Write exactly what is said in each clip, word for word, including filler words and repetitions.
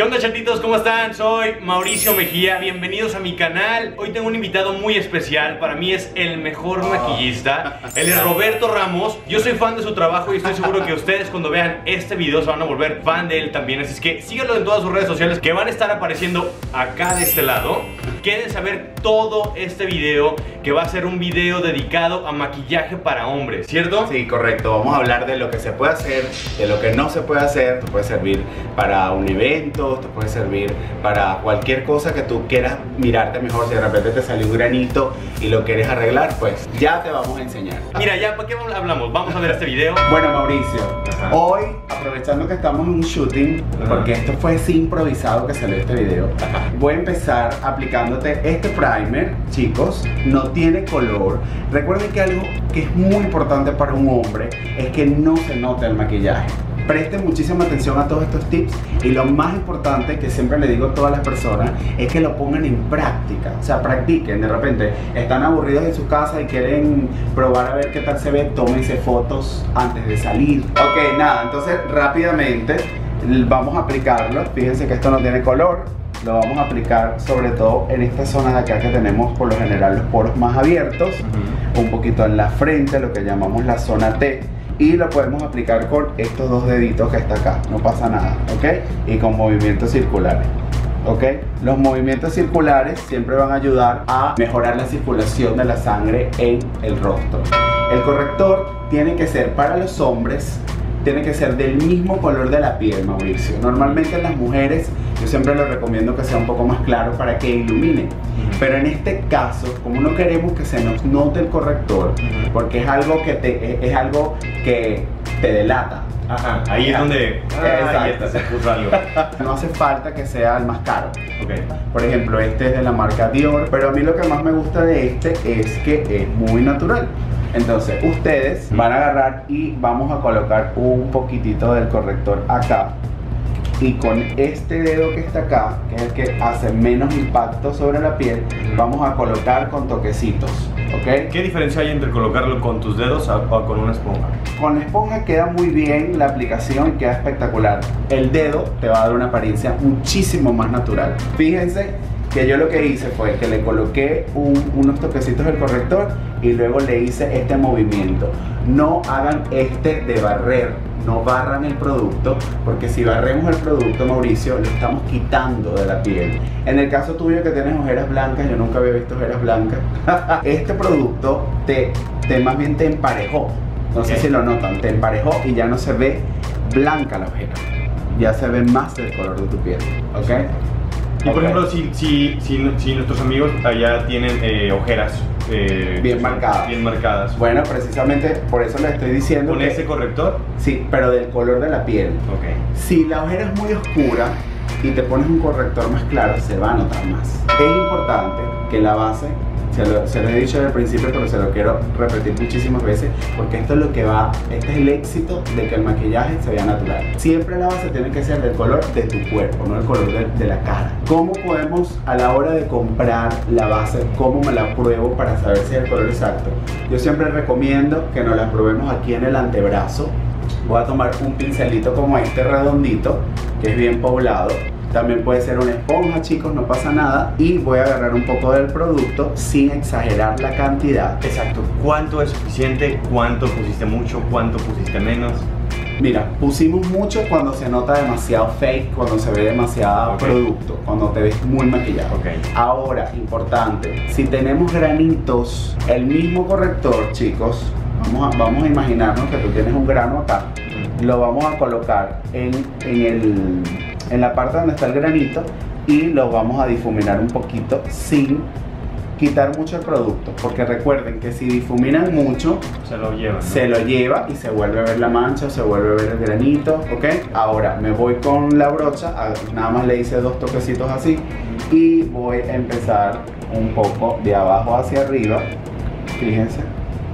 ¿Qué onda, chatitos? ¿Cómo están? Soy Mauricio Mejía, bienvenidos a mi canal. Hoy tengo un invitado muy especial, para mí es el mejor maquillista. Él es Roberto Ramos. Yo soy fan de su trabajo y estoy seguro que ustedes cuando vean este video se van a volver fan de él también. Así es que síganlo en todas sus redes sociales que van a estar apareciendo acá de este lado. Quédense a ver todo este video, que va a ser un video dedicado a maquillaje para hombres, ¿cierto? Sí, correcto. Vamos a hablar de lo que se puede hacer, de lo que no se puede hacer. Te puede servir para un evento, te puede servir para cualquier cosa que tú quieras mirarte mejor. Si de repente te salió un granito y lo quieres arreglar, pues ya te vamos a enseñar. Mira, ya, ¿para qué hablamos? Vamos a ver este video. Bueno, Mauricio, Ajá. hoy, aprovechando que estamos en un shooting, Ajá. porque esto fue así improvisado que salió este video, Ajá. voy a empezar aplicándote este primer, chicos. No tiene color. Recuerden que algo que es muy importante para un hombre es que no se note el maquillaje. Presten muchísima atención a todos estos tips, y lo más importante que siempre le digo a todas las personas es que lo pongan en práctica. O sea, practiquen. De repente están aburridos en su casa y quieren probar a ver qué tal se ve, tómense fotos antes de salir. Ok, nada, entonces rápidamente vamos a aplicarlo. Fíjense que esto no tiene color. Lo vamos a aplicar sobre todo en esta zona de acá que tenemos por lo general los poros más abiertos. Uh-huh. Un poquito en la frente, lo que llamamos la zona T. Y lo podemos aplicar con estos dos deditos que está acá, no pasa nada, ¿ok? Y con movimientos circulares, ¿ok? Los movimientos circulares siempre van a ayudar a mejorar la circulación de la sangre en el rostro. El corrector tiene que ser para los hombres, tiene que ser del mismo color de la piel, Mauricio. Normalmente en las mujeres yo siempre les recomiendo que sea un poco más claro para que ilumine. Pero en este caso, como no queremos que se nos note el corrector, porque es algo que te, es algo que te delata. Ajá, ahí es donde ah, ahí está, se puso algo. No hace falta que sea el más caro. Okay. Por ejemplo, este es de la marca Dior, pero a mí lo que más me gusta de este es que es muy natural. Entonces ustedes van a agarrar y vamos a colocar un poquitito del corrector acá, y con este dedo que está acá, que es el que hace menos impacto sobre la piel, vamos a colocar con toquecitos, ¿ok? ¿Qué diferencia hay entre colocarlo con tus dedos o con una esponja? Con la esponja queda muy bien la aplicación, queda espectacular. El dedo te va a dar una apariencia muchísimo más natural. Fíjense que yo lo que hice fue que le coloqué un, unos toquecitos del corrector y luego le hice este movimiento. No hagan este de barrer. No barran el producto, porque si barremos el producto, Mauricio, lo estamos quitando de la piel. En el caso tuyo que tienes ojeras blancas, yo nunca había visto ojeras blancas. Este producto te, te más bien te emparejó. No sé Okay. si lo notan, te emparejó y ya no se ve blanca la ojera. Ya se ve más del color de tu piel, ¿ok? Y por Okay. ejemplo, si, si, si, si nuestros amigos allá tienen eh, ojeras eh, Bien marcadas. bien marcadas, Bueno, precisamente por eso les estoy diciendo ¿con que, ese corrector? sí, pero del color de la piel. Okay. Si la ojera es muy oscura y te pones un corrector más claro, se va a notar más. Es importante que la base, se lo, se lo he dicho al principio, pero se lo quiero repetir muchísimas veces, porque esto es lo que va, este es el éxito de que el maquillaje se vea natural. Siempre la base tiene que ser del color de tu cuerpo, no el color de, de la cara. ¿Cómo podemos, a la hora de comprar la base, cómo me la pruebo para saber si es el color exacto? Yo siempre recomiendo que nos la probemos aquí en el antebrazo. Voy a tomar un pincelito como este redondito, que es bien poblado. También puede ser una esponja, chicos, no pasa nada. Y voy a agarrar un poco del producto sin exagerar la cantidad. Exacto. ¿Cuánto es suficiente? ¿Cuánto pusiste mucho? ¿Cuánto pusiste menos? Mira, pusimos mucho cuando se nota demasiado fake, cuando se ve demasiado Okay. producto, cuando te ves muy maquillado. Okay. Ahora, importante, si tenemos granitos, el mismo corrector, chicos, vamos a, vamos a imaginarnos que tú tienes un grano acá. Lo vamos a colocar en, en, el, en la parte donde está el granito y lo vamos a difuminar un poquito sin quitar mucho el producto, porque recuerden que si difuminan mucho Se lo llevan, ¿no? se lo lleva y se vuelve a ver la mancha, se vuelve a ver el granito, ¿ok? Ahora me voy con la brocha, nada más le hice dos toquecitos así y voy a empezar un poco de abajo hacia arriba, fíjense.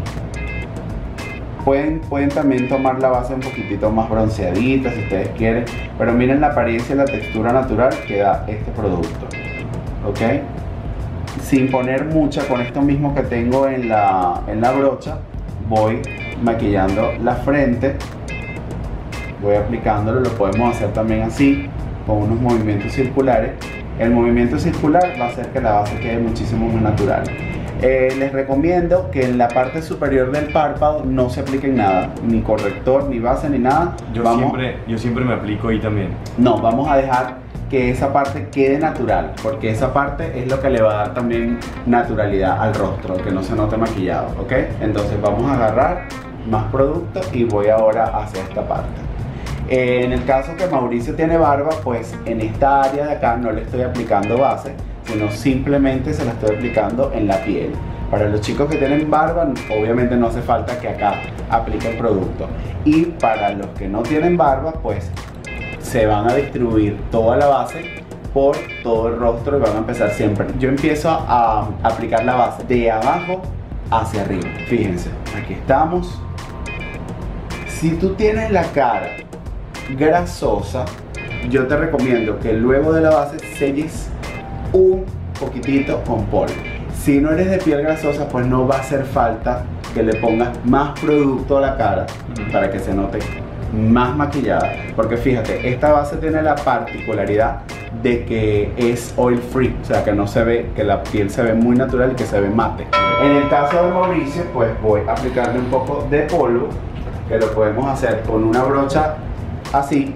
Pueden, pueden también tomar la base un poquitito más bronceadita si ustedes quieren, pero miren la apariencia y la textura natural que da este producto, ¿ok? Sin poner mucha, con esto mismo que tengo en la, en la brocha, voy maquillando la frente, voy aplicándolo, lo podemos hacer también así, con unos movimientos circulares. El movimiento circular va a hacer que la base quede muchísimo más natural. Eh, les recomiendo que en la parte superior del párpado no se apliquen nada, ni corrector, ni base, ni nada. Yo, vamos, siempre, yo siempre me aplico ahí también. No, vamos a dejar que esa parte quede natural, porque esa parte es lo que le va a dar también naturalidad al rostro, que no se note maquillado, ¿ok? Entonces vamos a agarrar más producto y voy ahora hacia esta parte. Eh, en el caso que Mauricio tiene barba, pues en esta área de acá no le estoy aplicando base, sino simplemente se la estoy aplicando en la piel. Para los chicos que tienen barba, obviamente no hace falta que acá apliquen producto. Y para los que no tienen barba, pues se van a distribuir toda la base por todo el rostro y van a empezar siempre. Yo empiezo a aplicar la base de abajo hacia arriba. Fíjense, aquí estamos. Si tú tienes la cara grasosa, yo te recomiendo que luego de la base selles un poquitito con polvo. Si no eres de piel grasosa, pues no va a hacer falta que le pongas más producto a la cara para que se note más maquillada, porque fíjate, esta base tiene la particularidad de que es oil free, o sea que no se ve, que la piel se ve muy natural y que se ve mate. En el caso de Mauricio, pues voy a aplicarle un poco de polvo, que lo podemos hacer con una brocha así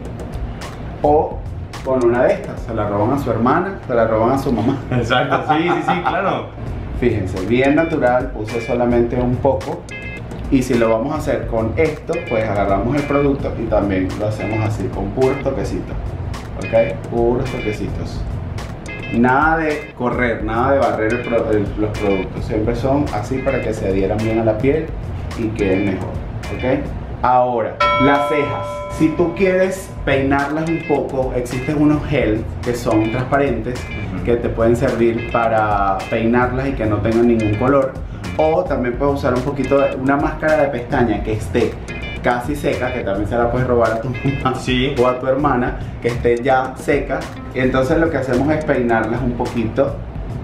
o con una de estas. Se la roban a su hermana, se la roban a su mamá. Exacto, sí, sí, sí, claro. Fíjense, bien natural, puse solamente un poco. Y si lo vamos a hacer con esto, pues agarramos el producto y también lo hacemos así, con puros toquecitos. ¿Ok? Puros toquecitos. Nada de correr, nada de barrer el pro, el, los productos. Siempre son así para que se adhieran bien a la piel y queden mejor. ¿Ok? Ahora, las cejas. Si tú quieres peinarlas un poco, existen unos gel que son transparentes, uh-huh, que te pueden servir para peinarlas y que no tengan ningún color. O también puedes usar un poquito de una máscara de pestaña que esté casi seca, que también se la puedes robar a tu mamá, sí, o a tu hermana, que esté ya seca. Y entonces lo que hacemos es peinarlas un poquito.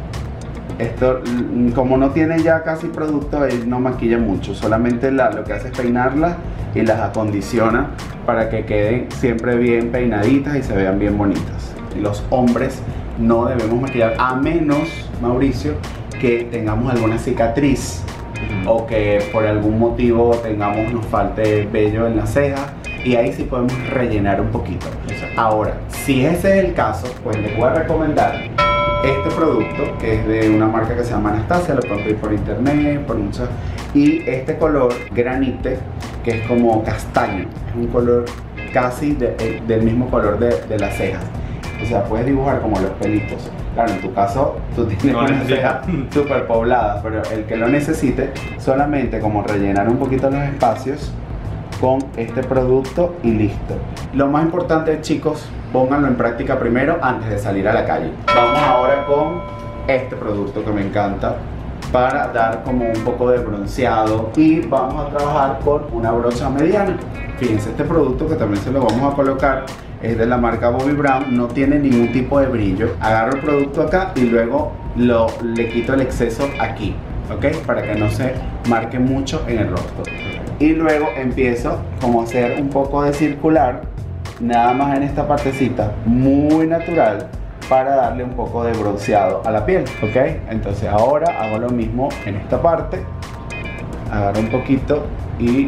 Esto, como no tiene ya casi producto, él no maquilla mucho, solamente la, lo que hace es peinarlas y las acondiciona para que queden siempre bien peinaditas y se vean bien bonitas. Y los hombres no debemos maquillar, a menos, Mauricio, que tengamos alguna cicatriz, uh-huh, o que por algún motivo tengamos, nos falte vello en la ceja, y ahí sí podemos rellenar un poquito. Exacto. Ahora, si ese es el caso, pues les voy a recomendar este producto, que es de una marca que se llama Anastasia, lo pueden pedir por internet, por muchas, y este color granite, que es como castaño, es un color casi de, de, del mismo color de, de las cejas, o sea, puedes dibujar como los pelitos. Claro, en tu caso, tú tienes no una ceja súper poblada, pero el que lo necesite, solamente como rellenar un poquito los espacios con este producto y listo. Lo más importante, chicos, pónganlo en práctica primero antes de salir a la calle. Vamos ahora con este producto que me encanta para dar como un poco de bronceado, y vamos a trabajar con una brocha mediana. Fíjense, este producto que también se lo vamos a colocar es de la marca Bobbi Brown, no tiene ningún tipo de brillo. Agarro el producto acá y luego lo, le quito el exceso aquí, ¿ok? Para que no se marque mucho en el rostro. Y luego empiezo como a hacer un poco de circular, nada más en esta partecita, muy natural, para darle un poco de bronceado a la piel, ¿ok? Entonces ahora hago lo mismo en esta parte, agarro un poquito y...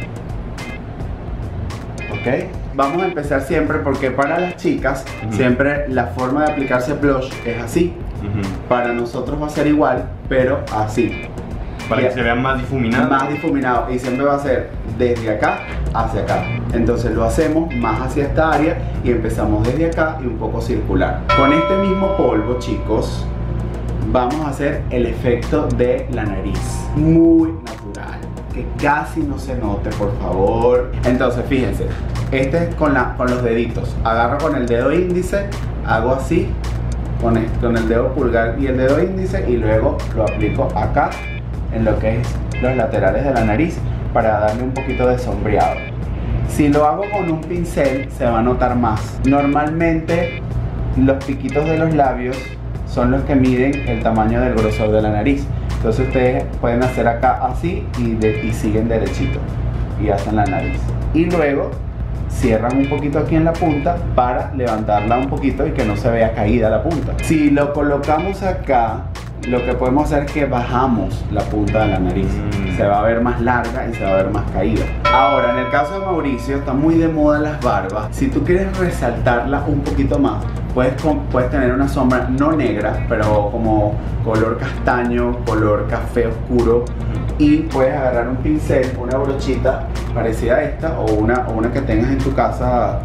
¿ok? Vamos a empezar siempre, porque para las chicas, uh-huh, siempre la forma de aplicarse blush es así. Uh-huh. Para nosotros va a ser igual, pero así. Para y que se vea más difuminado. Más difuminado, y siempre va a ser desde acá hacia acá. Entonces lo hacemos más hacia esta área y empezamos desde acá y un poco circular. Con este mismo polvo, chicos, vamos a hacer el efecto de la nariz. Muy natural, que casi no se note, por favor. Entonces fíjense, este es con, la, con los deditos. Agarro con el dedo índice, hago así con, el, con el dedo pulgar y el dedo índice, y luego lo aplico acá en lo que es los laterales de la nariz para darle un poquito de sombreado. Si lo hago con un pincel se va a notar más. Normalmente los piquitos de los labios son los que miden el tamaño del grosor de la nariz. Entonces ustedes pueden hacer acá así y, de, y siguen derechito y hacen la nariz. Y luego cierran un poquito aquí en la punta para levantarla un poquito y que no se vea caída la punta. Si lo colocamos acá, lo que podemos hacer es que bajamos la punta de la nariz. Mm. Se va a ver más larga y se va a ver más caída. Ahora, en el caso de Mauricio, está muy de moda las barbas. Si tú quieres resaltarla un poquito más, puedes, puedes tener una sombra no negra, pero como color castaño, color café oscuro. Y puedes agarrar un pincel, una brochita parecida a esta o una, o una que tengas en tu casa.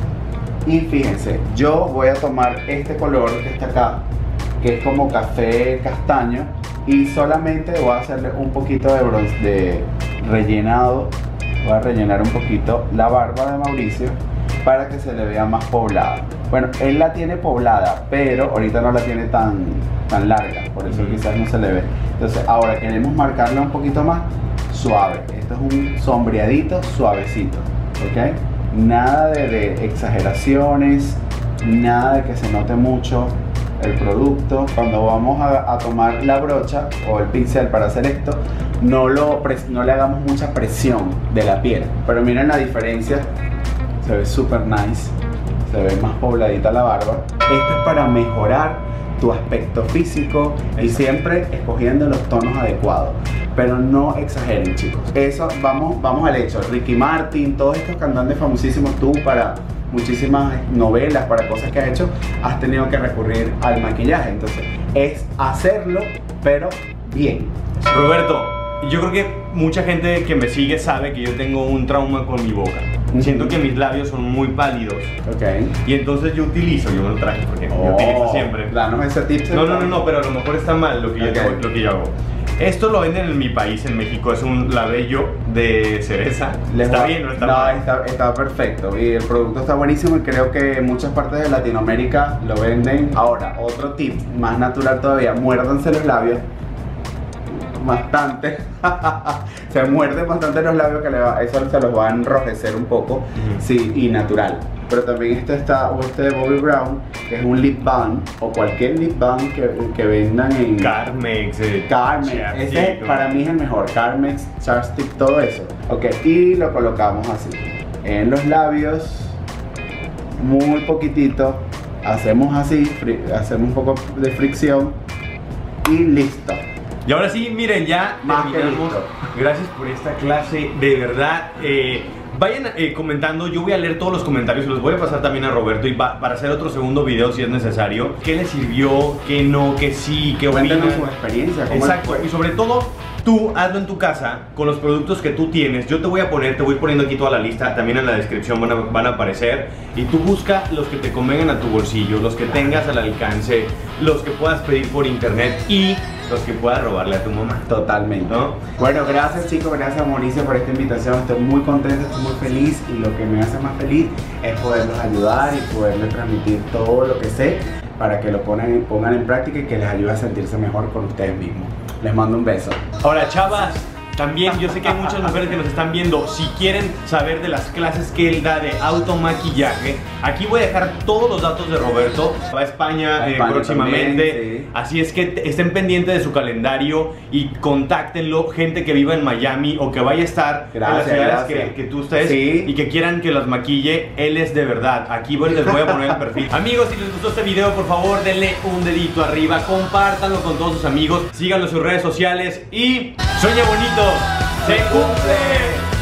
Y fíjense, yo voy a tomar este color que está acá, que es como café castaño, y solamente voy a hacerle un poquito de bronce, de rellenado. Voy a rellenar un poquito la barba de Mauricio para que se le vea más poblada. Bueno, él la tiene poblada, pero ahorita no la tiene tan, tan larga, por eso quizás no se le ve. Entonces ahora queremos marcarla un poquito más suave. Esto es un sombreadito suavecito, ¿ok? Nada de, de exageraciones, nada de que se note mucho el producto. Cuando vamos a, a tomar la brocha o el pincel para hacer esto, no, lo, no le hagamos mucha presión de la piel. Pero miren la diferencia, se ve súper nice, se ve más pobladita la barba. Esto es para mejorar tu aspecto físico y siempre escogiendo los tonos adecuados, pero no exageren, chicos. Eso, vamos, vamos al hecho. Ricky Martin, todos estos cantantes famosísimos, tú para muchísimas novelas, para cosas que has hecho, has tenido que recurrir al maquillaje. Entonces es hacerlo, pero bien. Roberto, yo creo que mucha gente que me sigue sabe que yo tengo un trauma con mi boca. Siento que mis labios son muy pálidos. Ok. Y entonces yo utilizo, yo me lo traje porque oh, yo utilizo siempre. Danos ese tip. No, no, no, no, pero a lo mejor está mal lo que, okay. yo, lo que yo hago. Esto lo venden en mi país, en México, es un labello de cereza. Les ¿Está va, bien o está no, mal? Está, está perfecto y el producto está buenísimo y creo que en muchas partes de Latinoamérica lo venden. Ahora, otro tip más natural todavía, muérdanse los labios bastante. Se muerden bastante los labios, que le va, eso se los va a enrojecer un poco. Uh-huh. Sí, y natural. Pero también este está, o este de Bobbi Brown, que es un lip balm, o cualquier lip balm que, que vendan en Carmex, eh, Carmex, ese para mí es el mejor. Carmex, Chapstick, todo eso. Ok, y lo colocamos así en los labios, muy poquitito. Hacemos así, hacemos un poco de fricción y listo. Y ahora sí, miren, ya más que listo. Gracias por esta clase, de verdad. Eh, vayan eh, comentando, yo voy a leer todos los comentarios y los voy a pasar también a Roberto y va, para hacer otro segundo video si es necesario. ¿Qué le sirvió? ¿Qué no? ¿Qué sí? ¿Qué opinan? Cuéntanos su experiencia. ¿Cómo Exacto, y sobre todo, tú hazlo en tu casa con los productos que tú tienes. Yo te voy a poner, te voy poniendo aquí toda la lista, también en la descripción van a, van a aparecer. Y tú busca los que te convengan a tu bolsillo, los que tengas al alcance, los que puedas pedir por internet y los que puedas robarle a tu mamá. Totalmente, ¿no? Bueno, gracias chicos, gracias Mauricio por esta invitación. Estoy muy contento, estoy muy feliz y lo que me hace más feliz es poderlos ayudar y poderles transmitir todo lo que sé para que lo pongan, pongan en práctica y que les ayude a sentirse mejor con ustedes mismos. Les mando un beso. Ahora, chavas, también yo sé que hay muchas mujeres que nos están viendo. Si quieren saber de las clases que él da de automaquillaje, aquí voy a dejar todos los datos de Roberto. Va a España, a España eh, próximamente, también, sí. Así es que estén pendientes de su calendario y contáctenlo. Gente que viva en Miami o que vaya a estar gracias, en las ciudades que, que tú estés, sí. Y que quieran que las maquille, él es de verdad. Aquí les voy a poner el perfil. Amigos, si les gustó este video, por favor denle un dedito arriba, compártanlo con todos sus amigos, síganlo en sus redes sociales y sueña bonito. ¡Se cumple!